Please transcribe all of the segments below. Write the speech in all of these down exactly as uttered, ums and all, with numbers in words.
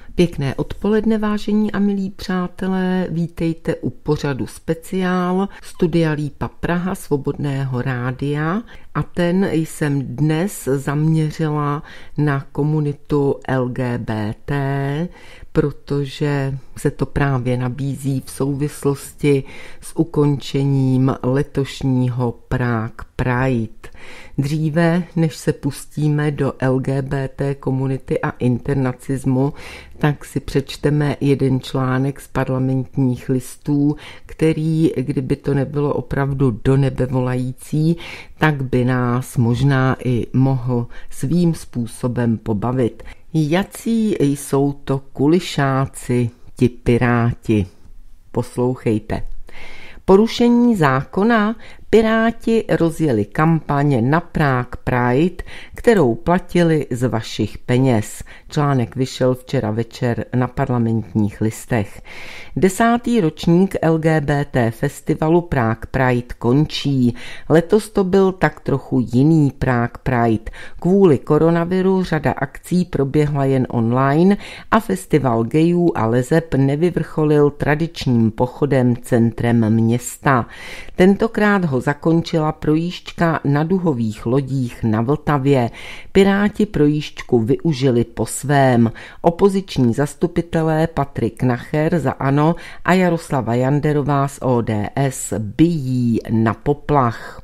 Pěkné odpoledne, vážení a milí přátelé, vítejte u pořadu speciál Studia Lípa Praha, Svobodného rádia, a ten jsem dnes zaměřila na komunitu L G B T, protože se to právě nabízí v souvislosti s ukončením letošního Prague Pride. Dříve, než se pustíme do L G B T komunity a internacismu, tak si přečteme jeden článek z Parlamentních listů, který, kdyby to nebylo opravdu do nebe volající, tak by nás možná i mohl svým způsobem pobavit. Jací jsou to kulišáci, ti piráti? Poslouchejte. Porušení zákona. Piráti rozjeli kampaně na Prague Pride, kterou platili z vašich peněz. Článek vyšel včera večer na Parlamentních listech. Desátý ročník L G B T festivalu Prague Pride končí. Letos to byl tak trochu jiný Prague Pride. Kvůli koronaviru řada akcí proběhla jen online a festival gayů a leseb nevyvrcholil tradičním pochodem centrem města. Tentokrát ho zakončila projížďka na duhových lodích na Vltavě. Piráti projížďku využili po svém. Opoziční zastupitelé Patrik Nacher za ANO a Jaroslava Janderová z O D S bijí na poplach.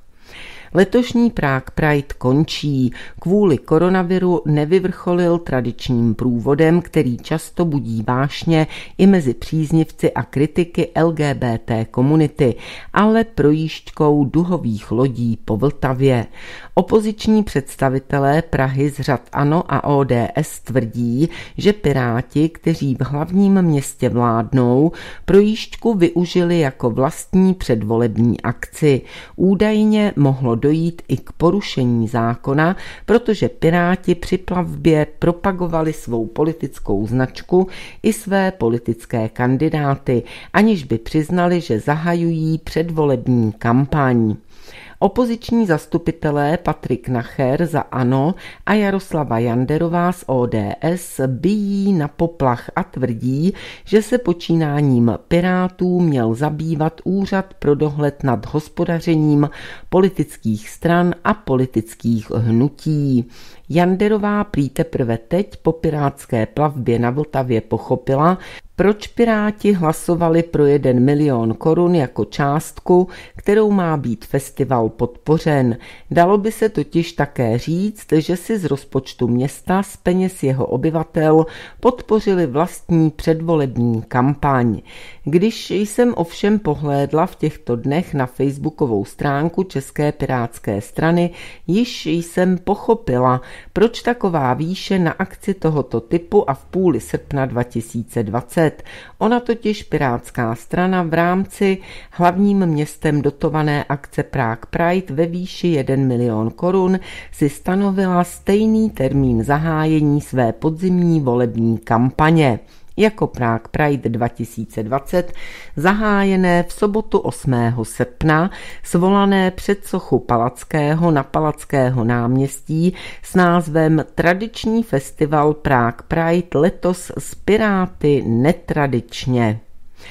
Letošní Prague Pride končí. Kvůli koronaviru nevyvrcholil tradičním průvodem, který často budí vášně i mezi příznivci a kritiky L G B T komunity, ale projížďkou duhových lodí po Vltavě. Opoziční představitelé Prahy z řad ANO a O D S tvrdí, že Piráti, kteří v hlavním městě vládnou, projížďku využili jako vlastní předvolební akci. Údajně mohlo dojít i k porušení zákona, protože Piráti při plavbě propagovali svou politickou značku i své politické kandidáty, aniž by přiznali, že zahajují předvolební kampaň. Opoziční zastupitelé Patrik Nacher za ANO a Jaroslava Janderová z O D S bijí na poplach a tvrdí, že se počínáním Pirátů měl zabývat Úřad pro dohled nad hospodařením politických stran a politických hnutí. Janderová prý teprve teď po pirátské plavbě na Vltavě pochopila, proč Piráti hlasovali pro jeden milion korun jako částku, kterou má být festival podpořen. Dalo by se totiž také říct, že si z rozpočtu města z peněz jeho obyvatel podpořili vlastní předvolební kampaň. Když jsem ovšem pohlédla v těchto dnech na facebookovou stránku České pirátské strany, již jsem pochopila, proč taková výše na akci tohoto typu a v půli srpna dva tisíce dvacet. Ona totiž Pirátská strana v rámci hlavním městem dotované akce Prague Pride ve výši jeden milion korun si stanovila stejný termín zahájení své podzimní volební kampaně jako Prague Pride dva tisíce dvacet, zahájené v sobotu osmého srpna, svolané před sochu Palackého na Palackého náměstí s názvem Tradiční festival Prague Pride letos s Piráty netradičně.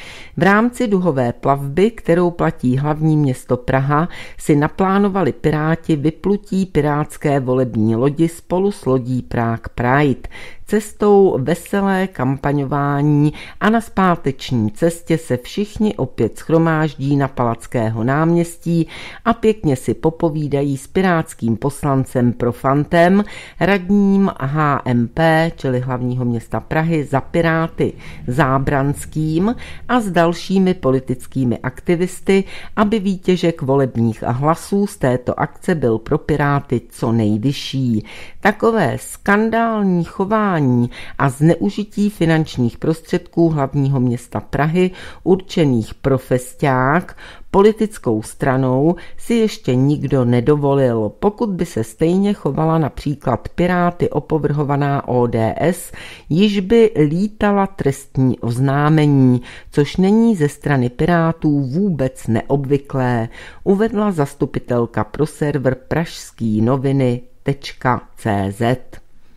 V rámci duhové plavby, kterou platí hlavní město Praha, si naplánovali Piráti vyplutí pirátské volební lodi spolu s lodí Prague Pride. Cestou veselé kampaňování a na zpáteční cestě se všichni opět shromáždí na Palackého náměstí a pěkně si popovídají s pirátským poslancem Profantem, radním H M P, čili hlavního města Prahy za Piráty Zábranským a s dalšími politickými aktivisty, aby výtěžek volebních hlasů z této akce byl pro Piráty co nejvyšší. Takové skandální chování a zneužití finančních prostředků hlavního města Prahy určených pro festiák politickou stranou si ještě nikdo nedovolil. Pokud by se stejně chovala například Piráty opovrhovaná O D S, již by lítala trestní oznámení, což není ze strany Pirátů vůbec neobvyklé, uvedla zastupitelka pro server pražský noviny tečka cé zet.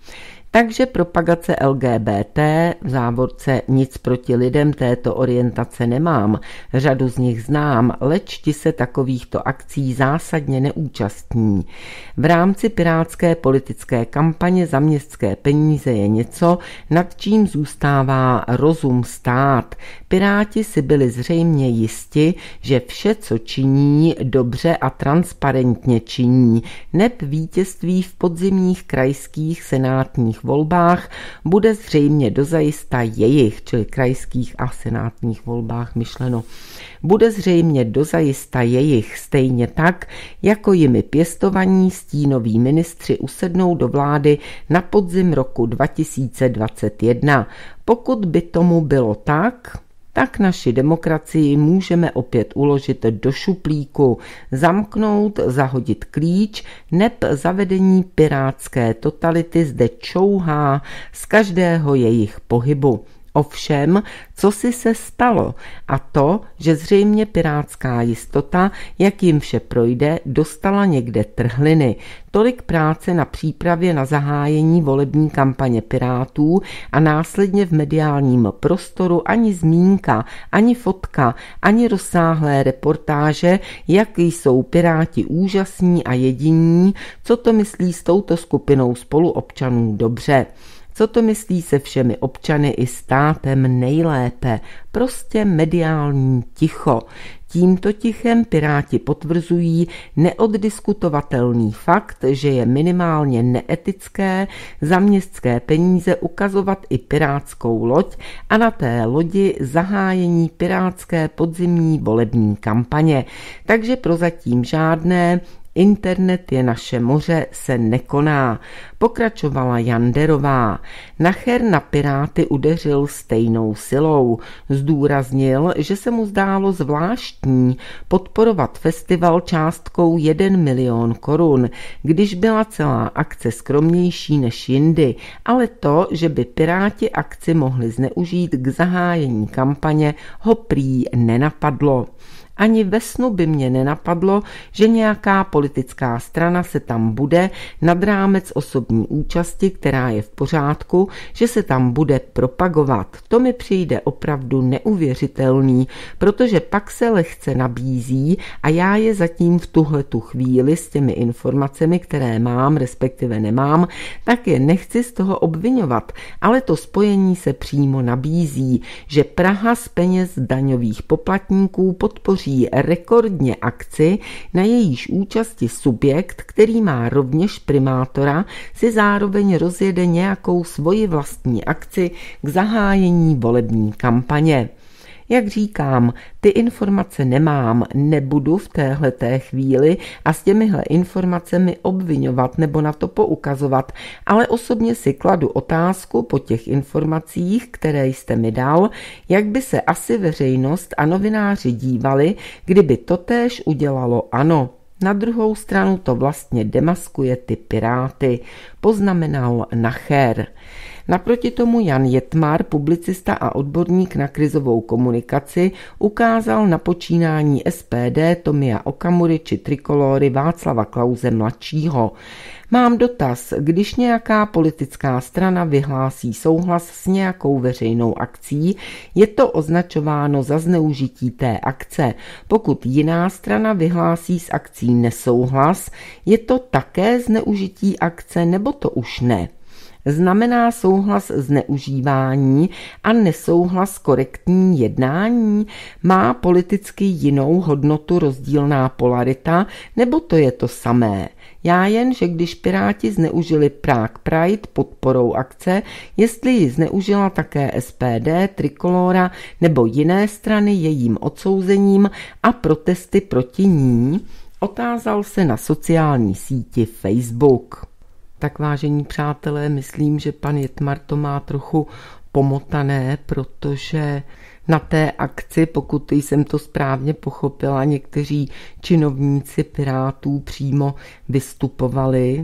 Takže propagace L G B T, v závorce nic proti lidem této orientace nemám, řadu z nich znám, leč ti se takovýchto akcí zásadně neúčastní. V rámci pirátské politické kampaně za městské peníze je něco, nad čím zůstává rozum stát. Piráti si byli zřejmě jisti, že vše, co činí, dobře a transparentně činí, neb vítězství v podzimních krajských senátních volbách bude zřejmě dozajista jejich, čili krajských a senátních volbách myšleno, bude zřejmě dozajista jejich, stejně tak, jako jimi pěstovaní stínoví ministři usednou do vlády na podzim roku dva tisíce dvacet jedna. Pokud by tomu bylo tak, tak naši demokracii můžeme opět uložit do šuplíku, zamknout, zahodit klíč, neb zavedení pirátské totality zde čouhá z každého jejich pohybu. Ovšem, co si se stalo? A to, že zřejmě pirátská jistota, jak jim vše projde, dostala někde trhliny. Tolik práce na přípravě na zahájení volební kampaně Pirátů a následně v mediálním prostoru ani zmínka, ani fotka, ani rozsáhlé reportáže, jak jsou Piráti úžasní a jediní, co to myslí s touto skupinou spoluobčanů dobře. Co to myslí se všemi občany i státem nejlépe? Prostě mediální ticho. Tímto tichem Piráti potvrzují neoddiskutovatelný fakt, že je minimálně neetické za městské peníze ukazovat i pirátskou loď a na té lodi zahájení pirátské podzimní volební kampaně. Takže prozatím žádné Internet je naše moře se nekoná, pokračovala Janderová. Nacher na Piráty udeřil stejnou silou. Zdůraznil, že se mu zdálo zvláštní podporovat festival částkou jeden milion korun, když byla celá akce skromnější než jindy, ale to, že by Piráti akci mohli zneužít k zahájení kampaně, ho prý nenapadlo. Ani ve snu by mě nenapadlo, že nějaká politická strana se tam bude nad rámec osobní účasti, která je v pořádku, že se tam bude propagovat. To mi přijde opravdu neuvěřitelný, protože pak se lehce nabízí a já je zatím v tuhletu chvíli s těmi informacemi, které mám, respektive nemám, tak je nechci z toho obviňovat, ale to spojení se přímo nabízí, že Praha z peněz daňových poplatníků podpoří rekordně akci, na jejíž účasti subjekt, který má rovněž primátora, si zároveň rozjede nějakou svoji vlastní akci k zahájení volební kampaně. Jak říkám, ty informace nemám, nebudu v téhleté chvíli a s těmihle informacemi obviňovat nebo na to poukazovat, ale osobně si kladu otázku po těch informacích, které jste mi dal, jak by se asi veřejnost a novináři dívali, kdyby totéž udělalo ANO. Na druhou stranu to vlastně demaskuje ty Piráty, poznamenal Nacher. Naproti tomu Jan Jetmar, publicista a odborník na krizovou komunikaci, ukázal na počínání S P D Tomia Okamury či Trikolory Václava Klause mladšího. Mám dotaz, když nějaká politická strana vyhlásí souhlas s nějakou veřejnou akcí, je to označováno za zneužití té akce. Pokud jiná strana vyhlásí s akcí nesouhlas, je to také zneužití akce nebo to už ne? Znamená souhlas zneužívání a nesouhlas korektní jednání? Má politicky jinou hodnotu rozdílná polarita, nebo to je to samé? Já jen, že když Piráti zneužili Prague Pride podporou akce, jestli ji zneužila také S P D, Trikolora nebo jiné strany jejím odsouzením a protesty proti ní, otázal se na sociální síti Facebook. Tak vážení přátelé, myslím, že pan Jetmar to má trochu pomotané, protože na té akci, pokud jsem to správně pochopila, někteří činovníci Pirátů přímo vystupovali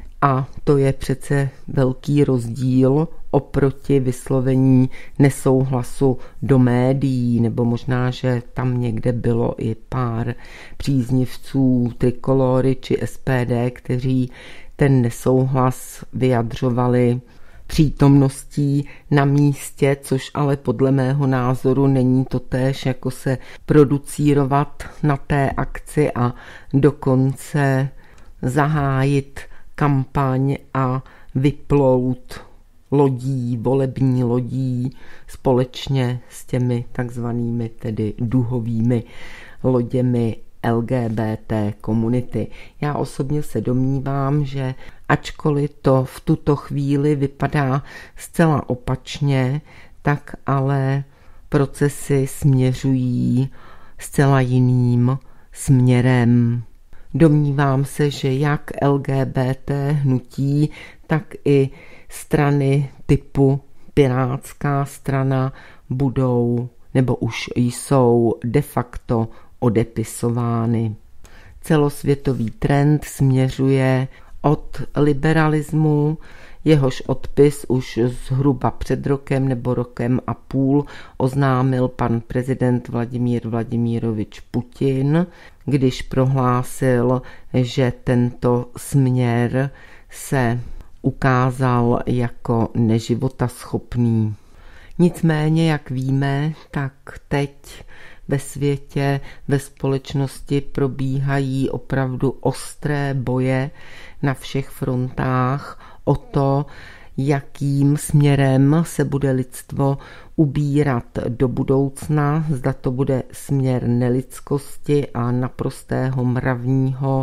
a to je přece velký rozdíl oproti vyslovení nesouhlasu do médií, nebo možná, že tam někde bylo i pár příznivců Trikolory či S P D, kteří ten nesouhlas vyjadřovali přítomností na místě, což ale podle mého názoru není totéž, jako se producírovat na té akci a dokonce zahájit kampaň a vyplout lodí, volební lodí společně s těmi takzvanými tedy duhovými loděmi L G B T komunity. Já osobně se domnívám, že ačkoliv to v tuto chvíli vypadá zcela opačně, tak ale procesy směřují zcela jiným směrem. Domnívám se, že jak L G B T hnutí, tak i strany typu Pirátská strana budou nebo už jsou de facto odepisovány. Celosvětový trend směřuje od liberalismu, jehož odpis už zhruba před rokem nebo rokem a půl oznámil pan prezident Vladimír Vladimírovič Putin, když prohlásil, že tento směr se ukázal jako neživotaschopný. Nicméně, jak víme, tak teď ve světě, ve společnosti probíhají opravdu ostré boje na všech frontách o to, jakým směrem se bude lidstvo ubírat do budoucna, zda to bude směr nelidskosti a naprostého mravního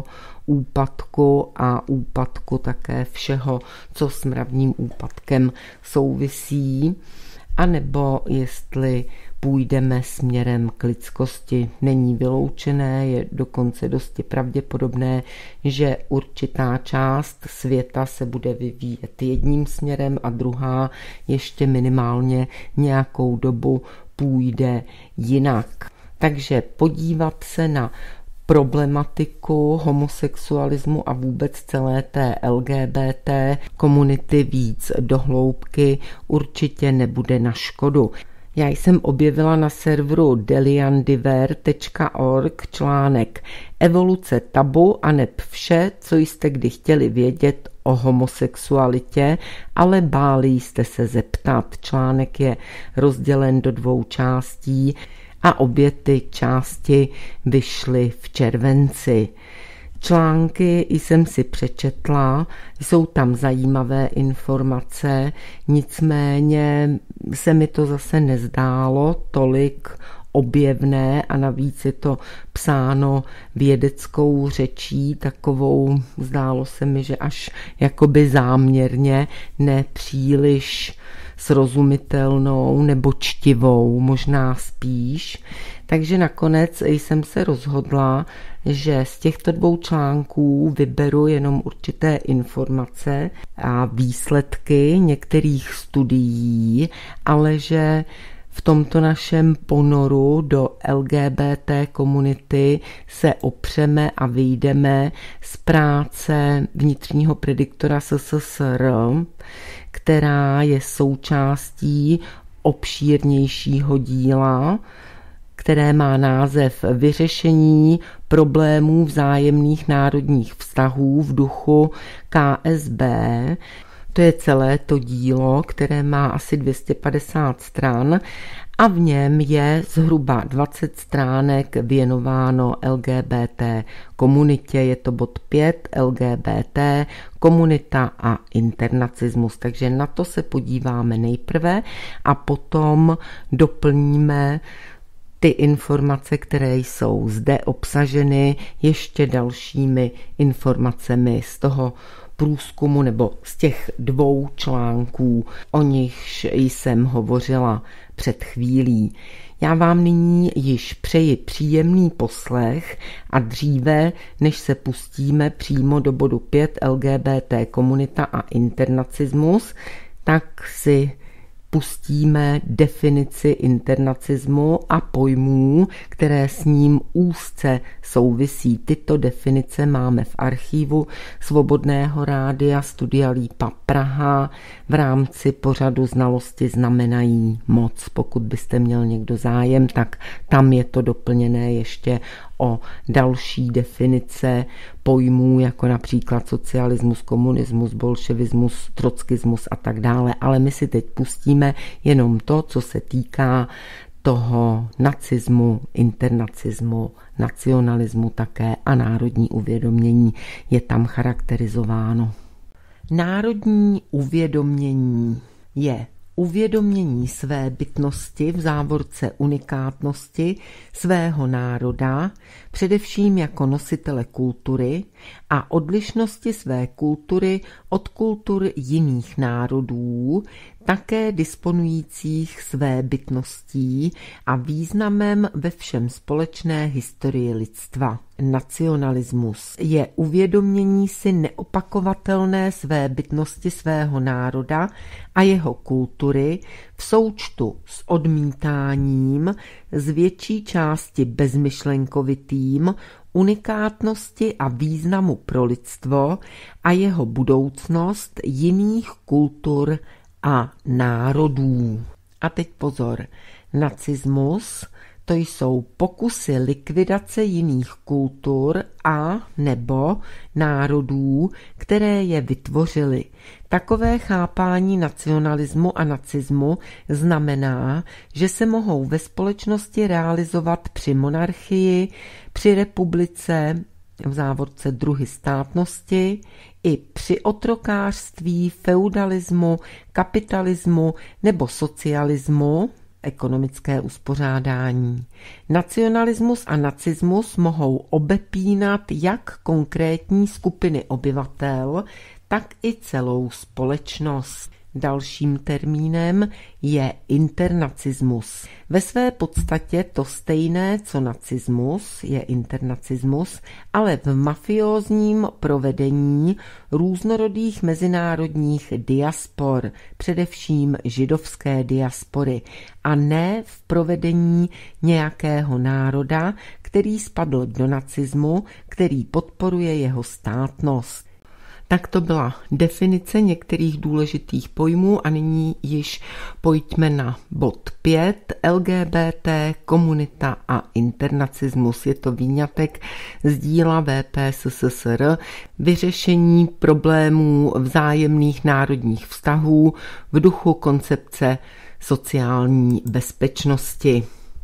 úpadku a úpadku také všeho, co s mravním úpadkem souvisí, anebo jestli půjdeme směrem k lidskosti. Není vyloučené, je dokonce dosti pravděpodobné, že určitá část světa se bude vyvíjet jedním směrem a druhá ještě minimálně nějakou dobu půjde jinak. Takže podívat se na problematiku homosexualismu a vůbec celé té L G B T komunity víc do hloubky určitě nebude na škodu. Já jsem objevila na serveru deliandiver tečka org článek Evoluce tabu aneb vše, co jste kdy chtěli vědět o homosexualitě, ale báli jste se zeptat. Článek je rozdělen do dvou částí a obě ty části vyšly v červenci. Články jsem si přečetla, jsou tam zajímavé informace, nicméně se mi to zase nezdálo tolik objevné a navíc je to psáno vědeckou řečí, takovou, zdálo se mi, že až jakoby záměrně, ne příliš srozumitelnou nebo čtivou, možná spíš. Takže nakonec jsem se rozhodla, že z těchto dvou článků vyberu jenom určité informace a výsledky některých studií, ale že v tomto našem ponoru do L G B T komunity se opřeme a vyjdeme z práce vnitřního prediktora S S S R, která je součástí obšírnějšího díla, které má název Vyřešení problémů vzájemných národních vztahů v duchu K S B. To je celé to dílo, které má asi dvě stě padesát stran a v něm je zhruba dvacet stránek věnováno L G B T komunitě. Je to bod pět, L G B T, komunita a internacismus. Takže na to se podíváme nejprve a potom doplníme ty informace, které jsou zde obsaženy, ještě dalšími informacemi z toho průzkumu nebo z těch dvou článků, o nichž jsem hovořila před chvílí. Já vám nyní již přeji příjemný poslech a dříve, než se pustíme přímo do bodu pět L G B T komunita a internacismus, tak si pustíme definici internacismu a pojmů, které s ním úzce souvisí. Tyto definice máme v archivu Svobodného rádia Studia Lípa Praha v rámci pořadu Znalosti znamenají moc. Pokud byste měl někdo zájem, tak tam je to doplněné ještě o další definice pojmů, jako například socialismus, komunismus, bolševismus, trockismus a tak dále, ale my si teď pustíme jenom to, co se týká toho nacismu, internacismu, nacionalismu také a národní uvědomění je tam charakterizováno. Národní uvědomění je uvědomění své bytnosti, v závorce unikátnosti svého národa, především jako nositele kultury a odlišnosti své kultury od kultur jiných národů, také disponujících své bytností a významem ve všem společné historii lidstva. Nacionalismus je uvědomění si neopakovatelné své bytnosti svého národa a jeho kultury v součtu s odmítáním z větší části bezmyšlenkovitým unikátnosti a významu pro lidstvo a jeho budoucnost jiných kultur a národů. A teď pozor, nacismus to jsou pokusy likvidace jiných kultur a nebo národů, které je vytvořily. Takové chápání nacionalismu a nacismu znamená, že se mohou ve společnosti realizovat při monarchii, při republice, v závorce druhy státnosti, i při otrokářství, feudalismu, kapitalismu nebo socialismu, ekonomické uspořádání. Nacionalismus a nacismus mohou obepínat jak konkrétní skupiny obyvatel, tak i celou společnost. Dalším termínem je internacismus. Ve své podstatě to stejné, co nacismus, je internacismus, ale v mafiózním provedení různorodých mezinárodních diaspor, především židovské diaspory, a ne v provedení nějakého národa, který spadl do nacismu, který podporuje jeho státnost. Tak to byla definice některých důležitých pojmů a nyní již pojďme na bod pět. L G B T, komunita a internacismus. Je to výňatek z díla V P S S S R vyřešení problémů vzájemných národních vztahů v duchu koncepce sociální bezpečnosti.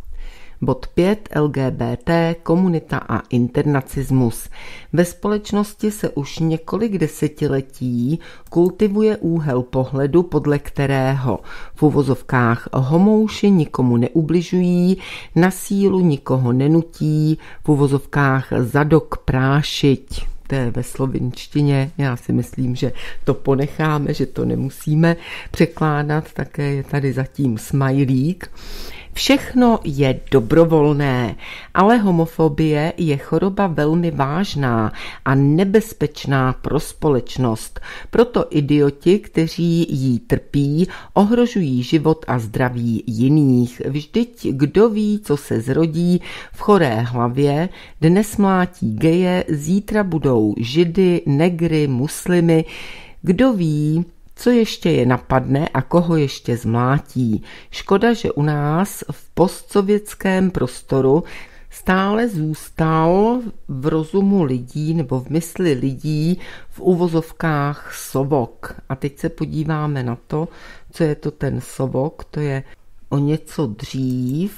Bod pět. L G B T, komunita a internacismus. Ve společnosti se už několik desetiletí kultivuje úhel pohledu, podle kterého v uvozovkách homouši nikomu neubližují, na sílu nikoho nenutí, v uvozovkách zadok prášiť. To je ve slovinštině, já si myslím, že to ponecháme, že to nemusíme překládat, také je tady zatím smajlík. Všechno je dobrovolné, ale homofobie je choroba velmi vážná a nebezpečná pro společnost. Proto idioti, kteří jí trpí, ohrožují život a zdraví jiných. Vždyť kdo ví, co se zrodí v choré hlavě, dnes mlátí geje, zítra budou židy, negry, muslimy. Kdo ví, co ještě je napadne a koho ještě zmlátí. Škoda, že u nás v postsovětském prostoru stále zůstal v rozumu lidí nebo v mysli lidí v uvozovkách sovok. A teď se podíváme na to, co je to ten sovok. To je o něco dřív.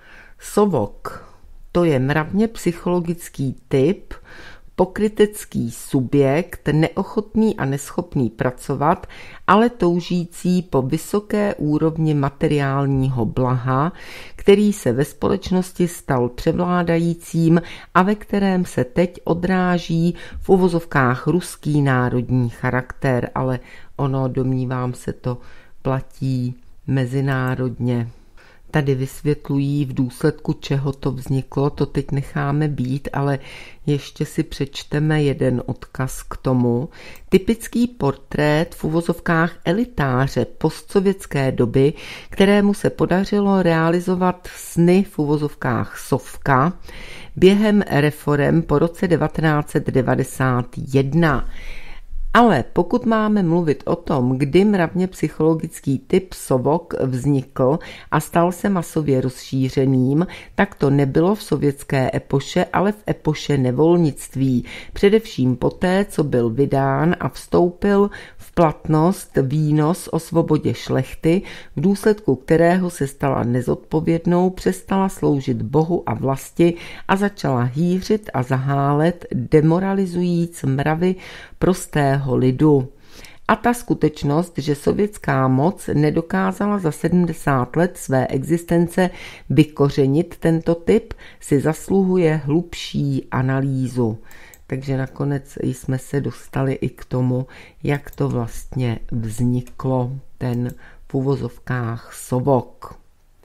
Sovok, to je mravně psychologický typ, pokrytecký subjekt, neochotný a neschopný pracovat, ale toužící po vysoké úrovni materiálního blaha, který se ve společnosti stal převládajícím a ve kterém se teď odráží v uvozovkách ruský národní charakter, ale ono, domnívám se, to platí mezinárodně. Tady vysvětlují, v důsledku čeho to vzniklo, to teď necháme být, ale ještě si přečteme jeden odkaz k tomu. Typický portrét v uvozovkách elitáře postsovětské doby, kterému se podařilo realizovat sny v uvozovkách sovka během reforem po roce devatenáct set devadesát jedna. Ale pokud máme mluvit o tom, kdy mravně psychologický typ sovok vznikl a stal se masově rozšířeným, tak to nebylo v sovětské epoše, ale v epoše nevolnictví. Především poté, co byl vydán a vstoupil v platnost výnos o svobodě šlechty, v důsledku kterého se stala nezodpovědnou, přestala sloužit Bohu a vlasti a začala hýřit a zahálet, demoralizujíc mravy prostého lidu. A ta skutečnost, že sovětská moc nedokázala za sedmdesát let své existence vykořenit tento typ, si zasluhuje hlubší analýzu. Takže nakonec jsme se dostali i k tomu, jak to vlastně vzniklo, ten v uvozovkách sovok.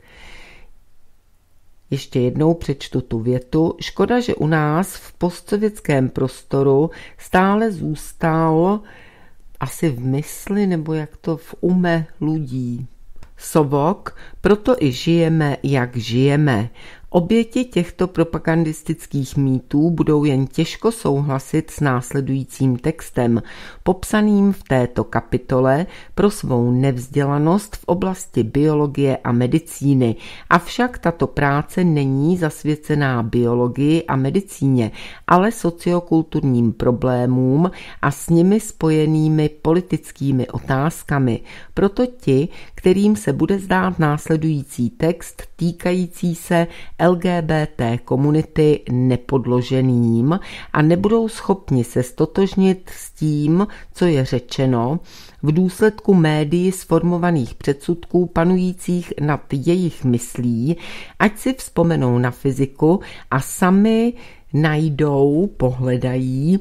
Ještě jednou přečtu tu větu. Škoda, že u nás v postsovětském prostoru stále zůstal asi v mysli, nebo jak to v ume lidí sovok, proto i žijeme, jak žijeme. Oběti těchto propagandistických mýtů budou jen těžko souhlasit s následujícím textem, popsaným v této kapitole pro svou nevzdělanost v oblasti biologie a medicíny. Avšak tato práce není zasvěcená biologii a medicíně, ale sociokulturním problémům a s nimi spojenými politickými otázkami. Proto ti, kterým se bude zdát následující text týkající se L G B T komunity nepodloženým a nebudou schopni se stotožnit s tím, co je řečeno, v důsledku médií sformovaných předsudků panujících nad jejich myslí, ať si vzpomenou na fyziku a sami najdou, pohledají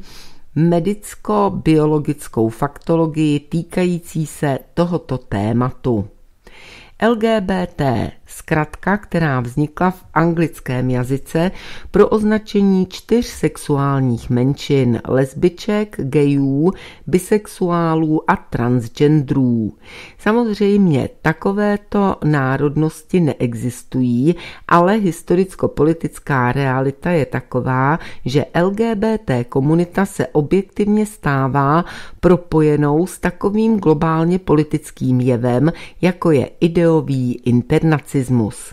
medicko-biologickou faktologii týkající se tohoto tématu. L G B T, zkratka, která vznikla v anglickém jazyce pro označení čtyř sexuálních menšin, lesbiček, gayů, bisexuálů a transgenderů. Samozřejmě takovéto národnosti neexistují, ale historicko-politická realita je taková, že L G B T komunita se objektivně stává propojenou s takovým globálně politickým jevem, jako je ideový internacismus.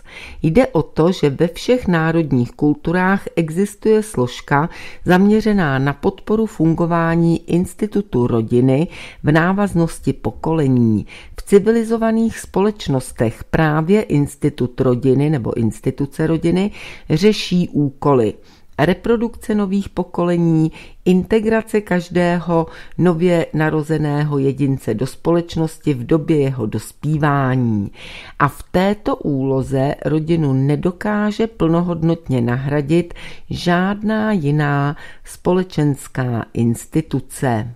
Jde o to, že ve všech národních kulturách existuje složka zaměřená na podporu fungování institutu rodiny v návaznosti pokolení. V civilizovaných společnostech právě institut rodiny nebo instituce rodiny řeší úkoly reprodukce nových pokolení, integrace každého nově narozeného jedince do společnosti v době jeho dospívání. A v této úloze rodinu nedokáže plnohodnotně nahradit žádná jiná společenská instituce.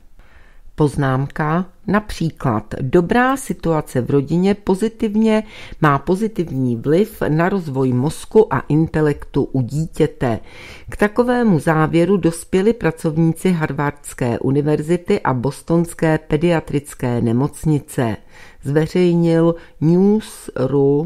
Poznámka. Například dobrá situace v rodině pozitivně má pozitivní vliv na rozvoj mozku a intelektu u dítěte. K takovému závěru dospěli pracovníci Harvardské univerzity a bostonské pediatrické nemocnice. Zveřejnil News.ru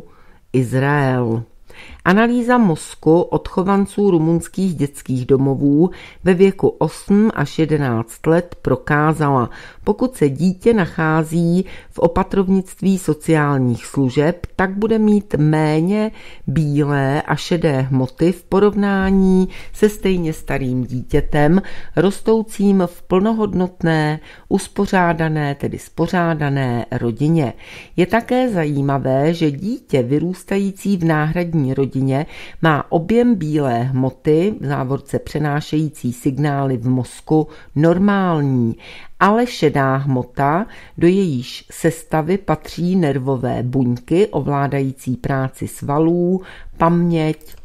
Izrael. Analýza mozku odchovanců rumunských dětských domovů ve věku osm až jedenáct let prokázala, pokud se dítě nachází v opatrovnictví sociálních služeb, tak bude mít méně bílé a šedé hmoty v porovnání se stejně starým dítětem, rostoucím v plnohodnotné, uspořádané, tedy spořádané rodině. Je také zajímavé, že dítě vyrůstající v náhradní rodině má objem bílé hmoty, v závorce přenášející signály v mozku, normální, ale šedá hmota, do jejíž sestavy patří nervové buňky ovládající práci svalů, paměť,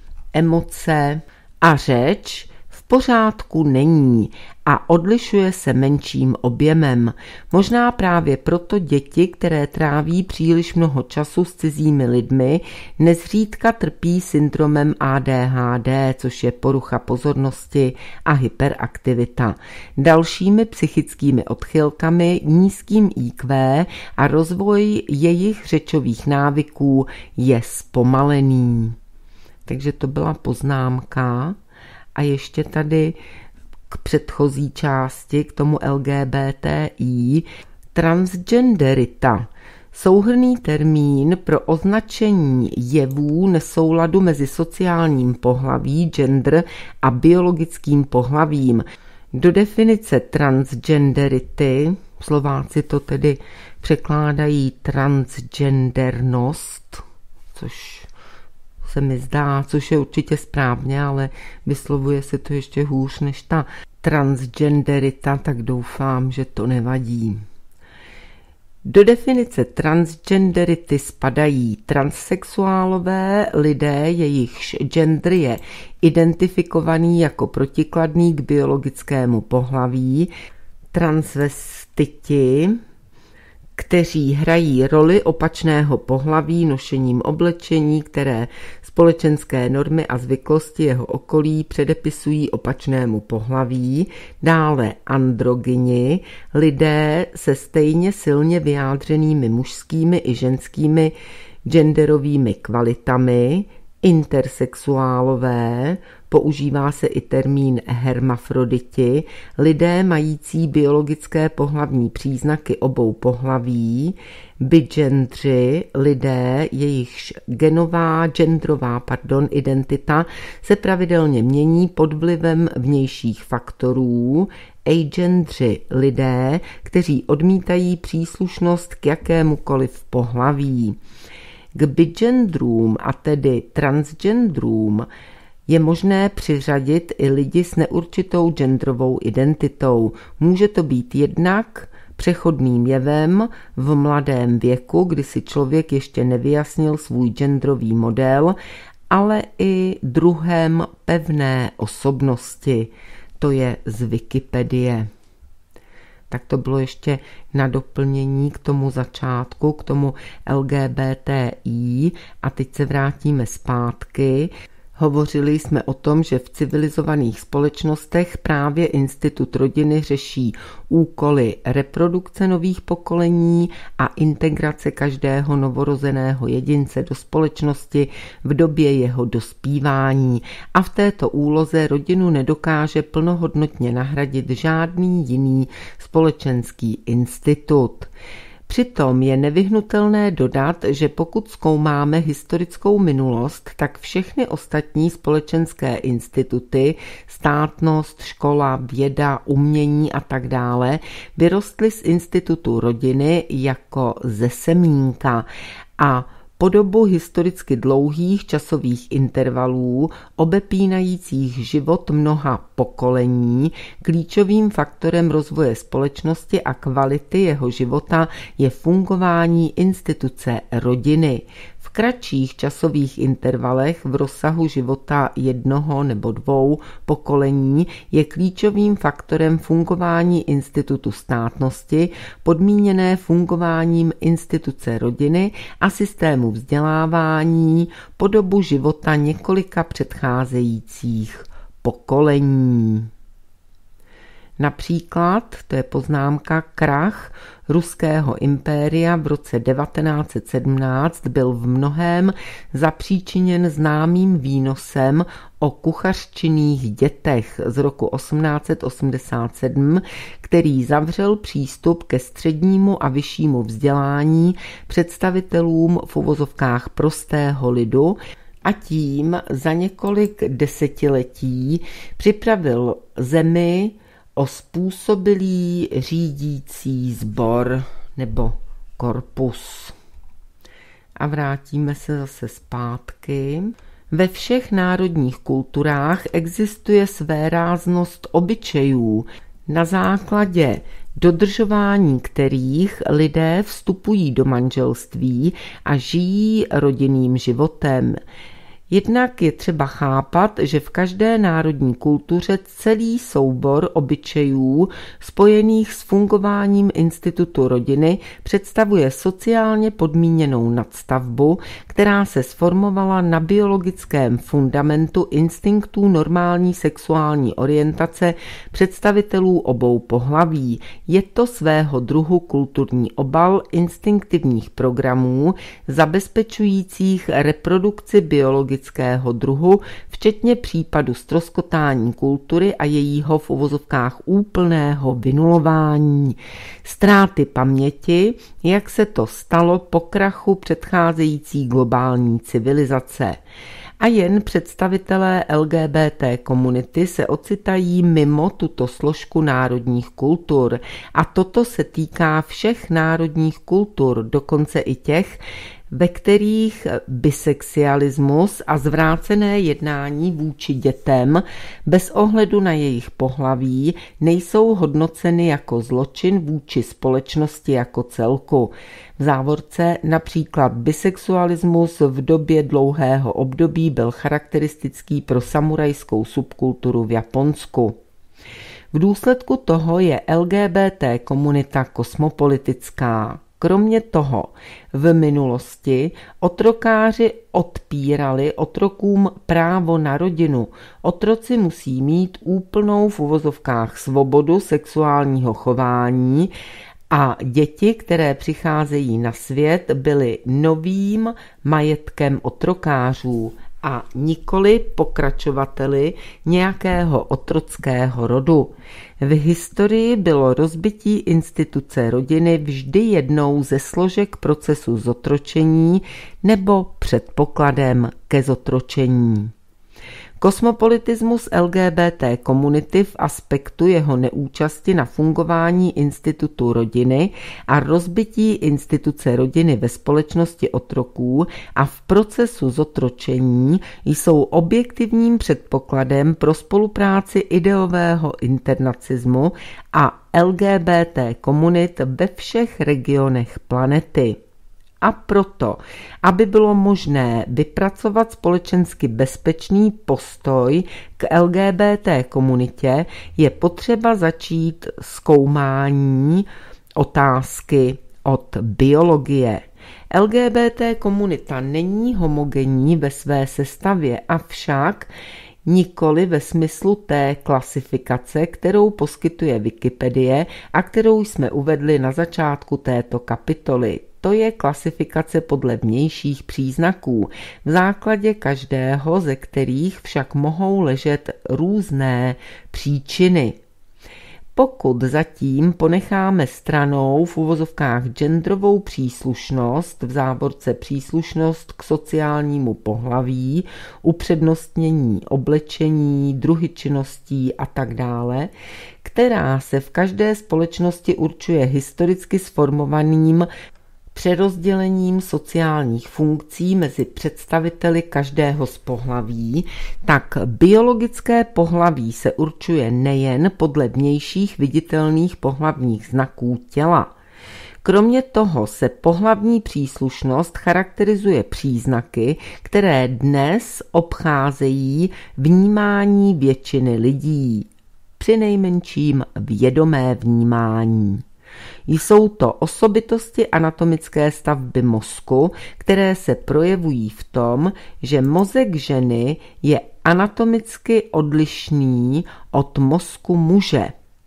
emoce a řeč, v pořádku není a odlišuje se menším objemem. Možná právě proto děti, které tráví příliš mnoho času s cizími lidmi, nezřídka trpí syndromem A D H D, což je porucha pozornosti a hyperaktivita. Dalšími psychickými odchylkami nízkým I Q a rozvoj jejich řečových návyků je zpomalený. Takže to byla poznámka. A ještě tady k předchozí části, k tomu L G B T I, transgenderita, souhrnný termín pro označení jevů nesouladu mezi sociálním pohlaví, gender a biologickým pohlavím. Do definice transgenderity, Slováci to tedy překládají transgendernost, což se mi zdá, což je určitě správně, ale vyslovuje se to ještě hůř než ta transgenderita, tak doufám, že to nevadí. Do definice transgenderity spadají transsexuálové lidé, jejichž gender je identifikovaný jako protikladný k biologickému pohlaví, transvestiti, kteří hrají roli opačného pohlaví nošením oblečení, které společenské normy a zvyklosti jeho okolí předepisují opačnému pohlaví, dále androgyni, lidé se stejně silně vyjádřenými mužskými i ženskými genderovými kvalitami, intersexuálové, používá se i termín hermafroditi, lidé mající biologické pohlavní příznaky obou pohlaví, bigendři, lidé, jejichž genová, genderová, pardon, identita se pravidelně mění pod vlivem vnějších faktorů, agendři, lidé, kteří odmítají příslušnost k jakémukoliv pohlaví. K bigendrům, a tedy transgendrům, je možné přiřadit i lidi s neurčitou genderovou identitou. Může to být jednak přechodným jevem v mladém věku, kdy si člověk ještě nevyjasnil svůj genderový model, ale i druhem pevné osobnosti. To je z Wikipedie. Tak to bylo ještě na doplnění k tomu začátku, k tomu L G B T I a teď se vrátíme zpátky. Hovořili jsme o tom, že v civilizovaných společnostech právě institut rodiny řeší úkoly reprodukce nových pokolení a integrace každého novorozeného jedince do společnosti v době jeho dospívání. A v této úloze rodinu nedokáže plnohodnotně nahradit žádný jiný společenský institut. Přitom je nevyhnutelné dodat, že pokud zkoumáme historickou minulost, tak všechny ostatní společenské instituty, státnost, škola, věda, umění a tak dále, vyrostly z institutu rodiny jako ze semínka a po dobu historicky dlouhých časových intervalů, obepínajících život mnoha pokolení, klíčovým faktorem rozvoje společnosti a kvality jeho života je fungování instituce rodiny. V kratších časových intervalech v rozsahu života jednoho nebo dvou pokolení je klíčovým faktorem fungování institutu státnosti, podmíněné fungováním instituce rodiny a systému vzdělávání po dobu života několika předcházejících pokolení. Například, to je poznámka, krach ruského impéria v roce devatenáct set sedmnáct byl v mnohém zapříčiněn známým výnosem o kuchařčinných dětech z roku osmnáct set osmdesát sedm, který zavřel přístup ke střednímu a vyššímu vzdělání představitelům v uvozovkách prostého lidu a tím za několik desetiletí připravil zemi o způsobilý řídící sbor nebo korpus. A vrátíme se zase zpátky. Ve všech národních kulturách existuje svéráznost obyčejů, na základě dodržování kterých lidé vstupují do manželství a žijí rodinným životem. Jednak je třeba chápat, že v každé národní kultuře celý soubor obyčejů spojených s fungováním institutu rodiny představuje sociálně podmíněnou nadstavbu, která se sformovala na biologickém fundamentu instinktů normální sexuální orientace představitelů obou pohlaví. Je to svého druhu kulturní obal instinktivních programů zabezpečujících reprodukci biologických biologického druhu, včetně případu ztroskotání kultury a jejího v uvozovkách úplného vynulování, ztráty paměti, jak se to stalo po krachu předcházející globální civilizace. A jen představitelé L G B T komunity se ocitají mimo tuto složku národních kultur. A toto se týká všech národních kultur, dokonce i těch, ve kterých bisexialismus a zvrácené jednání vůči dětem bez ohledu na jejich pohlaví nejsou hodnoceny jako zločin vůči společnosti jako celku. V závorce například bisexualismus v době dlouhého období byl charakteristický pro samurajskou subkulturu v Japonsku. V důsledku toho je L G B T komunita kosmopolitická. Kromě toho v minulosti otrokáři odpírali otrokům právo na rodinu. Otroci musí mít úplnou v uvozovkách svobodu sexuálního chování a děti, které přicházejí na svět, byly novým majetkem otrokářů a nikoli pokračovateli nějakého otrockého rodu. V historii bylo rozbití instituce rodiny vždy jednou ze složek procesu zotročení nebo předpokladem ke zotročení. Kosmopolitismus L G B T komunity v aspektu jeho neúčasti na fungování institutu rodiny a rozbití instituce rodiny ve společnosti otroků a v procesu zotročení jsou objektivním předpokladem pro spolupráci ideového internacismu a L G B T komunit ve všech regionech planety. A proto, aby bylo možné vypracovat společensky bezpečný postoj k L G B T komunitě, je potřeba začít zkoumání otázky od biologie. L G B T komunita není homogenní ve své sestavě, avšak nikoli ve smyslu té klasifikace, kterou poskytuje Wikipedie a kterou jsme uvedli na začátku této kapitoly. To je klasifikace podle vnějších příznaků, v základě každého ze kterých však mohou ležet různé příčiny. Pokud zatím ponecháme stranou v uvozovkách genderovou příslušnost, v závorce příslušnost k sociálnímu pohlaví, upřednostnění oblečení, druhy činností a tak dále, která se v každé společnosti určuje historicky sformovaným přerozdělením sociálních funkcí mezi představiteli každého z pohlaví, tak biologické pohlaví se určuje nejen podle vnějších viditelných pohlavních znaků těla. Kromě toho se pohlavní příslušnost charakterizuje příznaky, které dnes obcházejí vnímání většiny lidí, přinejmenším vědomé vnímání. Jsou to osobitosti anatomické stavby mozku, které se projevují v tom, že mozek ženy je anatomicky odlišný od mozku muže.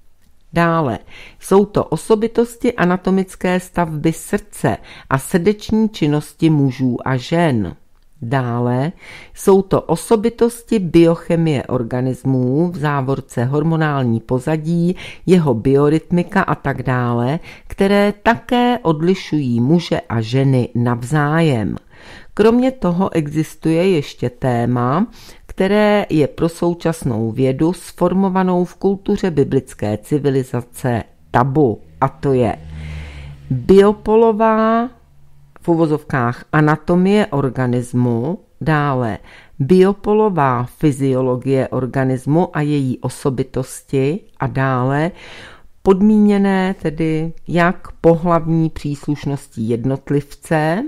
Dále jsou to osobitosti anatomické stavby srdce a srdeční činnosti mužů a žen. Dále jsou to osobitosti biochemie organismů, v závorce hormonální pozadí, jeho biorytmika a tak dále, které také odlišují muže a ženy navzájem. Kromě toho existuje ještě téma, které je pro současnou vědu sformovanou v kultuře biblické civilizace tabu, a to je biopolová v uvozovkách anatomie organismu, dále biopolová fyziologie organismu a její osobitosti a dále podmíněné tedy jak pohlavní příslušností jednotlivce,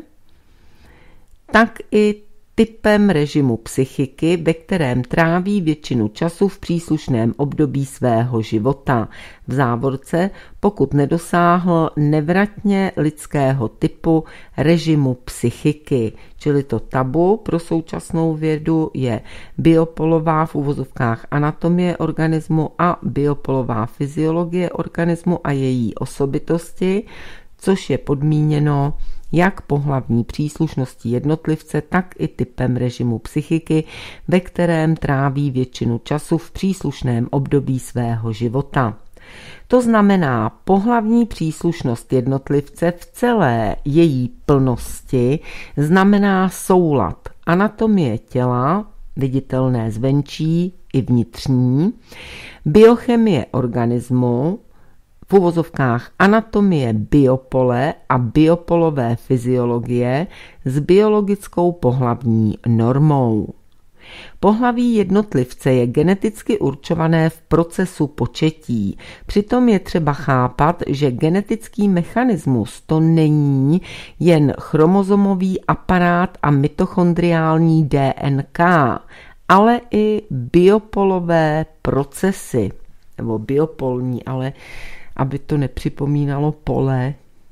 tak i typem režimu psychiky, ve kterém tráví většinu času v příslušném období svého života. V závorce, pokud nedosáhl nevratně lidského typu režimu psychiky, čili to tabu pro současnou vědu je biopolová v uvozovkách anatomie organismu a biopolová fyziologie organismu a její osobitosti, což je podmíněno jak pohlavní příslušností jednotlivce, tak i typem režimu psychiky, ve kterém tráví většinu času v příslušném období svého života. To znamená, pohlavní příslušnost jednotlivce v celé její plnosti znamená soulad anatomie těla, viditelné zvenčí i vnitřní, biochemie organismu, v uvozovkách anatomie biopole a biopolové fyziologie s biologickou pohlavní normou. Pohlaví jednotlivce je geneticky určované v procesu početí. Přitom je třeba chápat, že genetický mechanismus to není jen chromozomový aparát a mitochondriální D N K, ale i biopolové procesy, nebo biopolní, ale aby to nepřipomínalo pole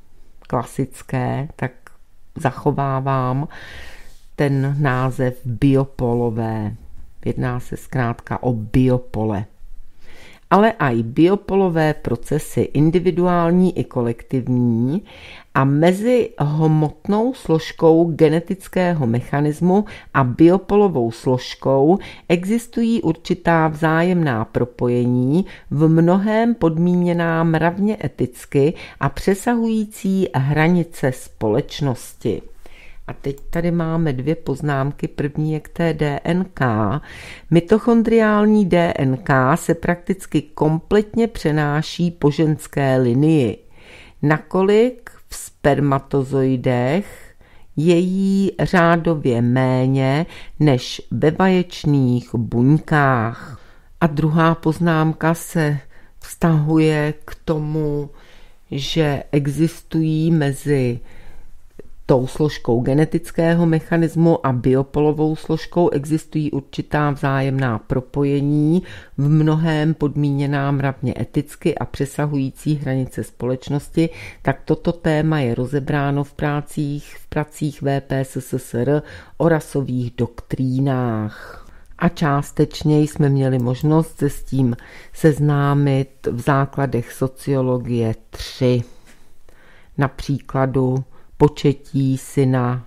klasické, tak zachovávám ten název biopolové. Jedná se zkrátka o biopole. Ale i biopolové procesy, individuální i kolektivní, a mezi hmotnou složkou genetického mechanismu a biopolovou složkou existují určitá vzájemná propojení, v mnohém podmíněná mravně eticky a přesahující hranice společnosti. A teď tady máme dvě poznámky. První je k té D N K. Mitochondriální D N K se prakticky kompletně přenáší po ženské linii. Nakolik v spermatozoidech je jí řádově méně než ve vaječných buňkách. A druhá poznámka se vztahuje k tomu, že existují mezi tou složkou genetického mechanismu a biopolovou složkou existují určitá vzájemná propojení, v mnohém podmíněná mravně eticky a přesahující hranice společnosti, tak toto téma je rozebráno v pracích, v pracích V P S S S R o rasových doktrínách. A částečně jsme měli možnost se s tím seznámit v základech sociologie tři. Na příkladu početí syna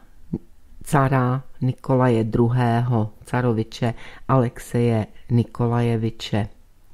cara Nikolaje druhého. caroviče Alexeje Nikolajeviče.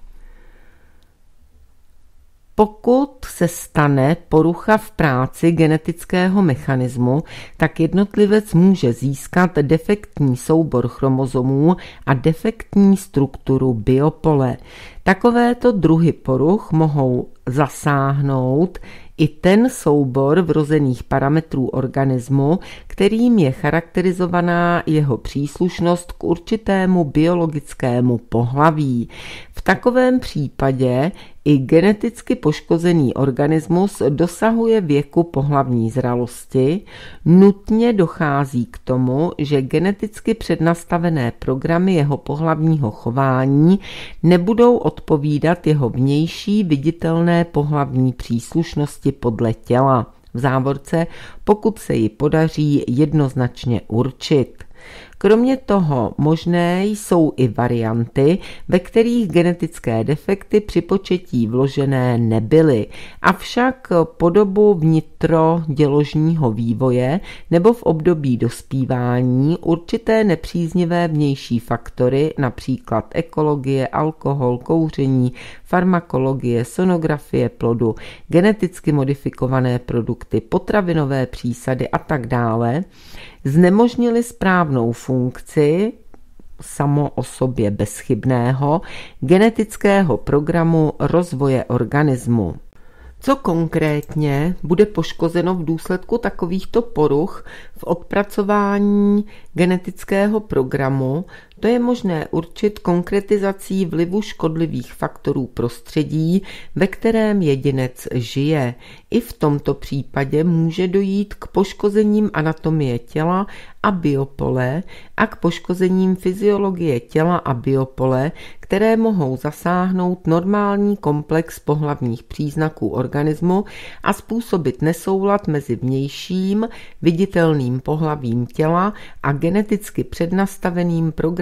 Pokud se stane porucha v práci genetického mechanismu, tak jednotlivec může získat defektní soubor chromozomů a defektní strukturu biopole. Takovéto druhy poruch mohou zasáhnout i ten soubor vrozených parametrů organismu, kterým je charakterizovaná jeho příslušnost k určitému biologickému pohlaví. V takovém případě i geneticky poškozený organismus dosahuje věku pohlavní zralosti, nutně dochází k tomu, že geneticky přednastavené programy jeho pohlavního chování nebudou odpovídat jeho vnější viditelné pohlavní příslušnosti podle těla, v závorce, pokud se ji podaří jednoznačně určit. Kromě toho možné jsou i varianty, ve kterých genetické defekty při početí vložené nebyly, avšak po dobu vnitroděložního vývoje nebo v období dospívání určité nepříznivé vnější faktory, například ekologie, alkohol, kouření, farmakologie, sonografie plodu, geneticky modifikované produkty, potravinové přísady a tak dále, znemožnili správnou funkci samo o sobě bezchybného genetického programu rozvoje organismu. Co konkrétně bude poškozeno v důsledku takovýchto poruch v odpracování genetického programu, to je možné určit konkretizací vlivu škodlivých faktorů prostředí, ve kterém jedinec žije. I v tomto případě může dojít k poškozením anatomie těla a biopole a k poškozením fyziologie těla a biopole, které mohou zasáhnout normální komplex pohlavních příznaků organismu a způsobit nesoulad mezi vnějším viditelným pohlavím těla a geneticky přednastaveným programem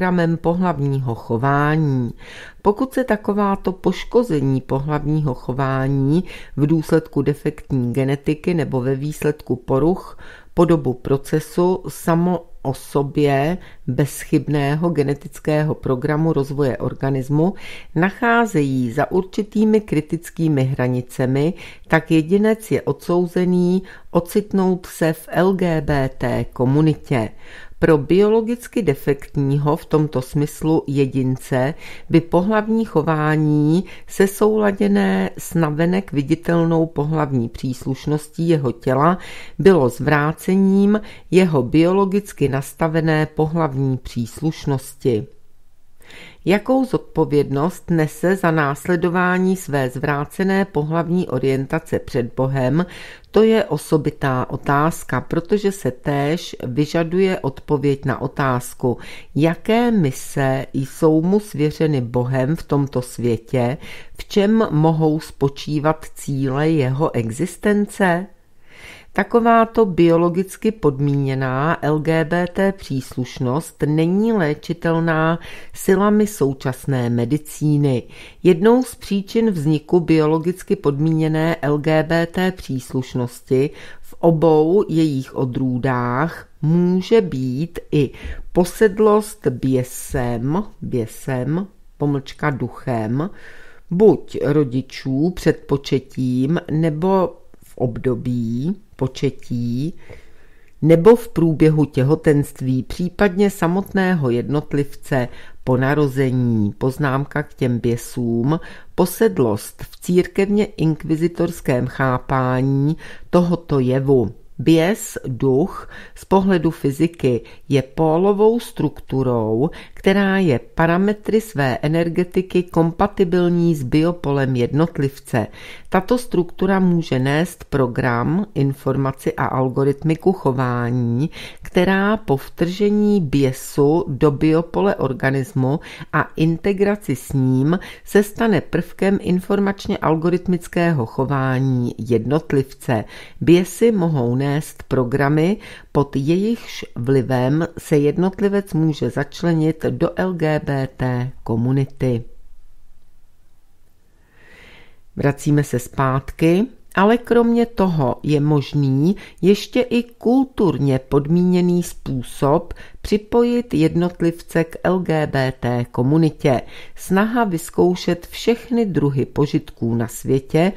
programem pohlavního chování. Pokud se takováto poškození pohlavního chování v důsledku defektní genetiky nebo ve výsledku poruch po dobu procesu samo o sobě bezchybného genetického programu rozvoje organismu nacházejí za určitými kritickými hranicemi, tak jedinec je odsouzený ocitnout se v L G B T komunitě. Pro biologicky defektního v tomto smyslu jedince by pohlavní chování sesouladěné s navenek viditelnou pohlavní příslušností jeho těla bylo zvrácením jeho biologicky nastavené pohlavní příslušnosti. Jakou zodpovědnost nese za následování své zvrácené pohlavní orientace před Bohem, to je osobitá otázka, protože se též vyžaduje odpověď na otázku, jaké mise jsou mu svěřeny Bohem v tomto světě, v čem mohou spočívat cíle jeho existence. Takováto biologicky podmíněná L G B T příslušnost není léčitelná silami současné medicíny. Jednou z příčin vzniku biologicky podmíněné L G B T příslušnosti v obou jejich odrůdách může být i posedlost běsem, běsem, pomlčka duchem, buď rodičů před početím nebo v období početí nebo v průběhu těhotenství, případně samotného jednotlivce po narození. Poznámka k těm běsům. Posedlost v církevně inkvizitorském chápání tohoto jevu. Běs, duch, z pohledu fyziky je pólovou strukturou, která je parametry své energetiky kompatibilní s biopolem jednotlivce. Tato struktura může nést program, informaci a algoritmiku chování, která po vtržení běsu do biopole organismu a integraci s ním se stane prvkem informačně algoritmického chování jednotlivce. Běsy mohou nést programy, pod jejichž vlivem se jednotlivec může začlenit do L G B T komunity. Vracíme se zpátky, ale kromě toho je možný ještě i kulturně podmíněný způsob připojit jednotlivce k L G B T komunitě. Snaha vyzkoušet všechny druhy požitků na světě